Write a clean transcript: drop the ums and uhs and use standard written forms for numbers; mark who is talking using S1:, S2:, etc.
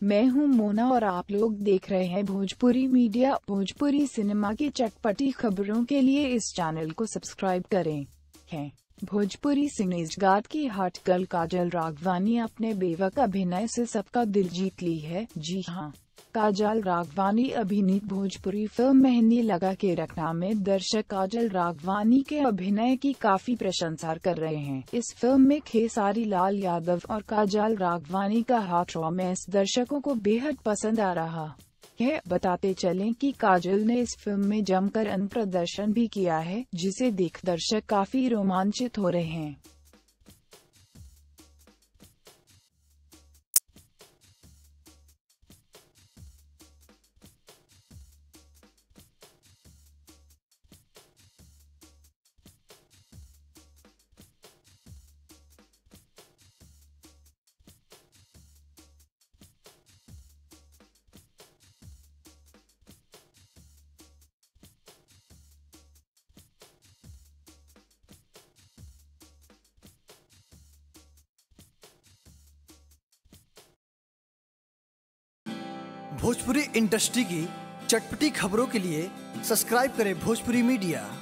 S1: मैं हूं मोना और आप लोग देख रहे हैं भोजपुरी मीडिया। भोजपुरी सिनेमा की चटपटी खबरों के लिए इस चैनल को सब्सक्राइब करें। भोजपुरी सिनेजगात की हॉट गर्ल काजल राघवानी अपने बेवक अभिनय से सबका दिल जीत ली है। जी हां, काजल राघवानी अभिनीत भोजपुरी फिल्म मेहंदी लगा के रखना में दर्शक काजल राघवानी के अभिनय की काफी प्रशंसा कर रहे हैं। इस फिल्म में खेसारी लाल यादव और काजल राघवानी का हॉट रोमांस दर्शकों को बेहद पसंद आ रहा है। बताते चलें कि काजल ने इस फिल्म में जमकर अन्य प्रदर्शन भी किया है, जिसे देख दर्शक काफी रोमांचित हो रहे हैं।
S2: भोजपुरी इंडस्ट्री की चटपटी खबरों के लिए सब्सक्राइब करें भोजपुरी मीडिया।